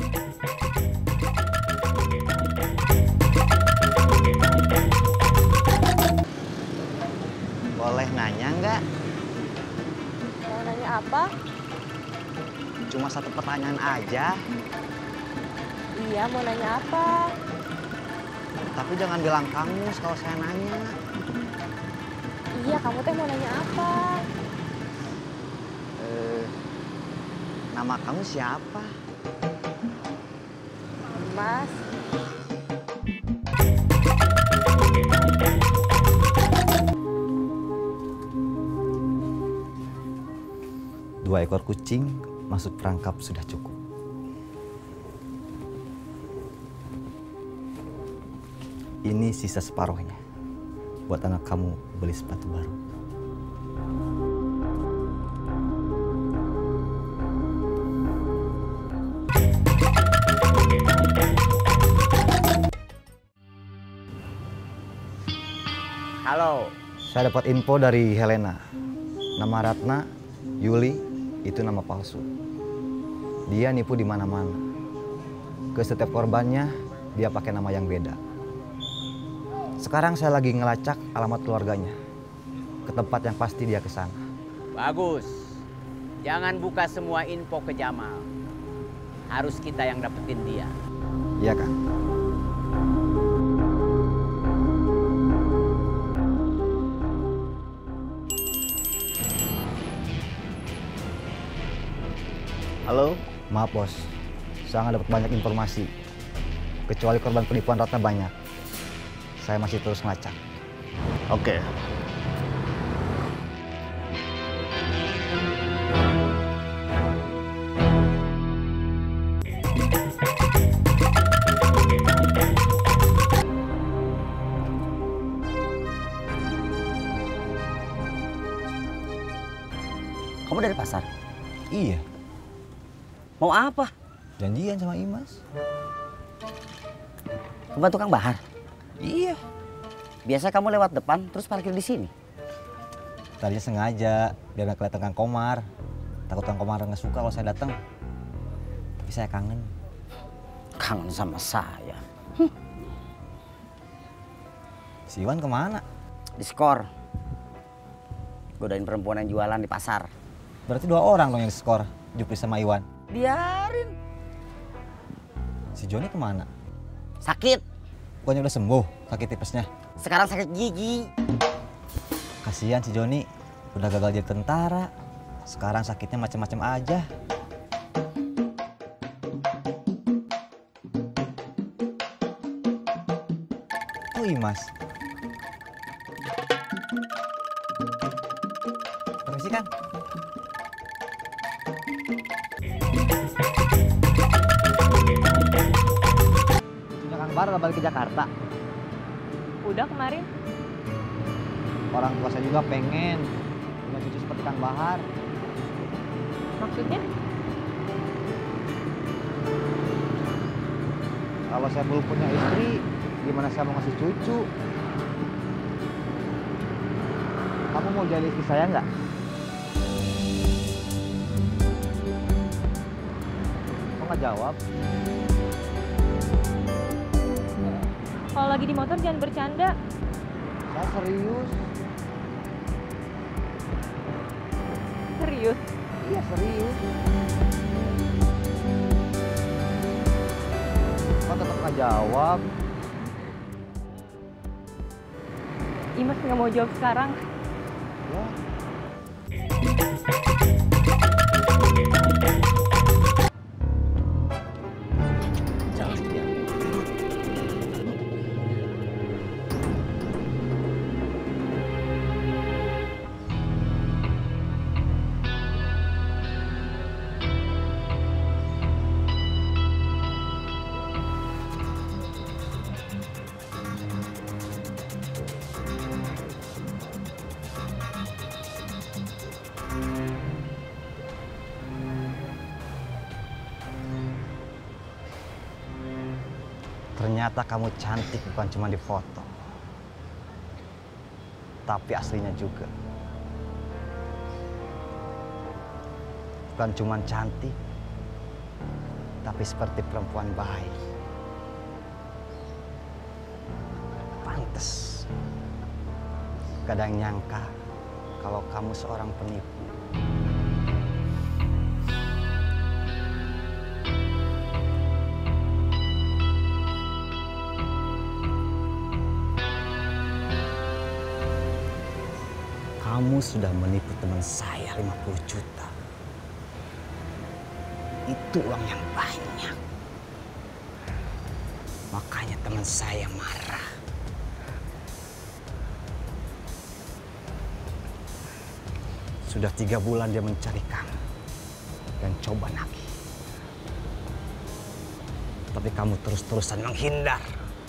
Boleh nanya nggak? Mau nanya apa? Cuma satu pertanyaan aja. Iya, mau nanya apa? Tapi jangan bilang kamu kalau saya nanya. Iya, kamu teh mau nanya apa? Nama kamu siapa? Mas, Dua ekor kucing masuk perangkap sudah cukup. Ini sisa separuhnya. Buat anak kamu beli sepatu baru. Halo. Saya dapat info dari Helena. Nama Ratna, Yuli, itu nama palsu. Dia nipu di mana-mana. Ke setiap korbannya, dia pakai nama yang beda. Sekarang saya lagi ngelacak alamat keluarganya. Ke tempat yang pasti dia ke sana. Bagus. Jangan buka semua info ke Jamal. Harus kita yang dapetin dia. Iya, Kang. Halo? Maaf, Bos. Saya nggak dapat banyak informasi. Kecuali korban penipuan Ratna banyak. Saya masih terus ngelacak. Oke. Kamu dari pasar? Iya, Mau apa? janjian sama Imas. Membantu Kang Bahar? Iya. Biasa kamu lewat depan terus parkir di sini. Tadinya sengaja, biar nggak kelihatan Kang Komar. Takut Kang Komar nggak suka kalau saya datang. Tapi saya kangen. Kangen sama saya. Si Iwan kemana? Diskor. Godain perempuan yang jualan di pasar. Berarti 2 orang dong yang skor, Jupri sama Iwan. Biarin. Si Joni kemana? Sakit. Bukannya udah sembuh sakit tipesnya? Sekarang sakit gigi. Kasihan si Joni, udah gagal jadi tentara. Sekarang sakitnya macam-macam aja. Oh Imas. Permisi Kang. Sudah Kang Bar udah balik ke Jakarta. udah kemarin. Orang tua saya juga pengen punya cucu seperti Kang Bahar. Maksudnya? Kalau saya belum punya istri, gimana saya mau ngasih cucu? Kamu mau jadi istri saya nggak? Kok nggak jawab? Kalau lagi di motor jangan bercanda. Saya serius. Serius. Iya serius. Kok tetap nggak jawab? Imas nggak mau jawab sekarang. Ya. Jangan dia. Ternyata kamu cantik bukan cuma di foto, tapi aslinya juga. Bukan cuma cantik, tapi seperti perempuan baik. Pantes. Kadang nyangka kalau kamu seorang penipu. Kamu sudah menipu teman saya 50 juta. Itu uang yang banyak. Makanya teman saya marah. Sudah 3 bulan dia mencari kamu dan coba nagih. Tapi kamu terus-terusan menghindar.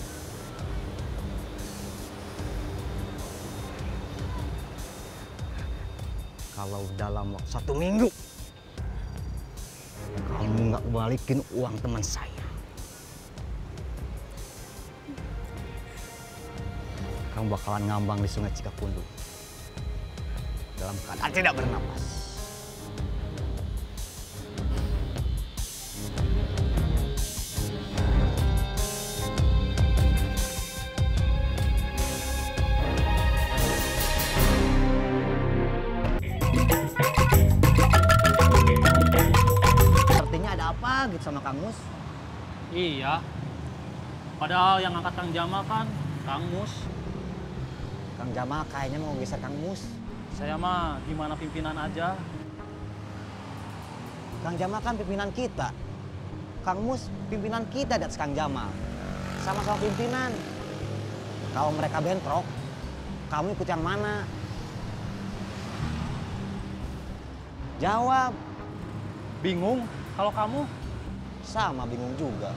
Kalau dalam waktu 1 minggu kamu nggak balikin uang teman saya, kamu bakalan ngambang di Sungai Cikapundung dalam keadaan tidak bernapas. Sepertinya ada apa gitu sama Kang Mus? Iya. Padahal yang angkat Kang Jamal kan Kang Mus. Kang Jamal kayaknya mau geser Kang Mus. Saya mah gimana pimpinan aja. Kang Jamal kan pimpinan kita. Kang Mus pimpinan kita dan Kang Jamal. Sama-sama pimpinan. Kalau mereka bentrok, kamu ikut yang mana? Jawab. Bingung kalau kamu. Sama bingung juga.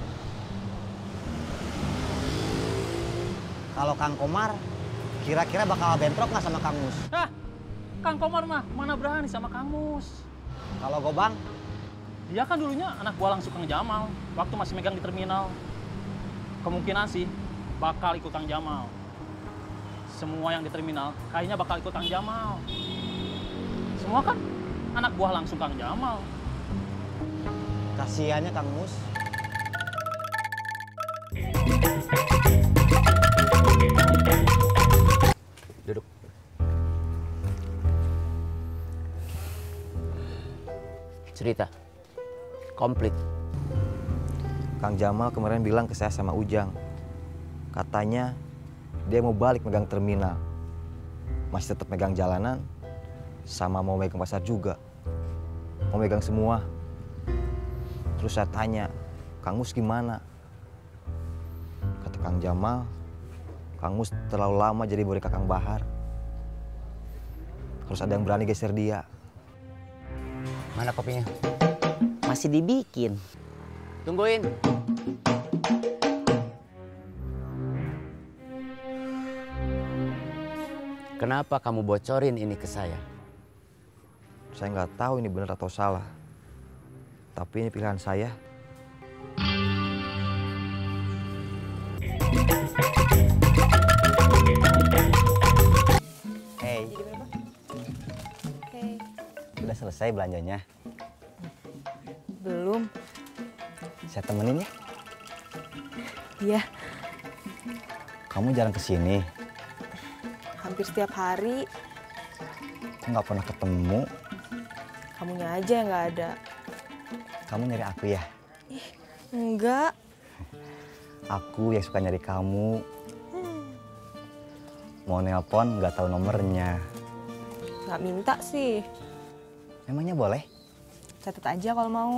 Kalau Kang Komar, kira-kira bakal bentrok nggak sama Kang Mus? Hah, Kang Komar mah mana berani sama Kang Mus. Kalau Gobang, Dia kan dulunya anak buah langsung Kang Jamal, waktu masih megang di terminal. Kemungkinan sih bakal ikut Kang Jamal. Semua yang di terminal kayaknya bakal ikut Kang Jamal. Semua kan anak buah langsung Kang Jamal. kasihannya Kang Mus. Duduk. Cerita. Komplit. Kang Jamal kemarin bilang ke saya sama Ujang. Katanya dia mau balik megang terminal. Masih tetap megang jalanan, sama mau megang pasar juga. Mau megang semua. Terus saya tanya, Kang Mus gimana? Kata Kang Jamal, Kang Mus terlalu lama jadi murid Kang Bahar. Harus ada yang berani geser dia. Mana kopinya? Masih dibikin. Tungguin. Kenapa kamu bocorin ini ke saya? Saya nggak tahu ini benar atau salah. Tapi ini pilihan saya. Hey, Oke, udah selesai belanjanya? belum. Saya temenin ya. Iya, Kamu jarang kesini. hampir setiap hari. Kok nggak pernah ketemu? Kamunya aja yang nggak ada. Kamu nyari aku ya? Enggak. Aku yang suka nyari kamu. Mau nelpon nggak tahu nomornya. Nggak minta sih. Emangnya boleh? Catat aja kalau mau.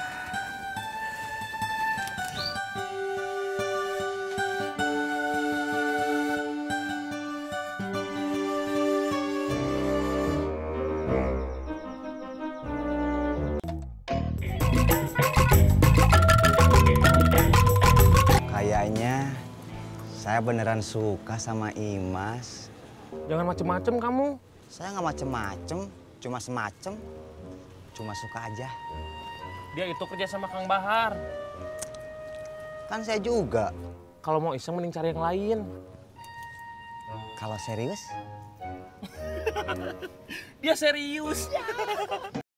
Kayaknya saya beneran suka sama Imas. Jangan macem-macem kamu. Saya nggak macem-macem, cuma semacem. Cuma suka aja. Dia itu kerja sama Kang Bahar. Kan saya juga. Kalau mau iseng mending cari yang lain. Kalau serius, Dia serius.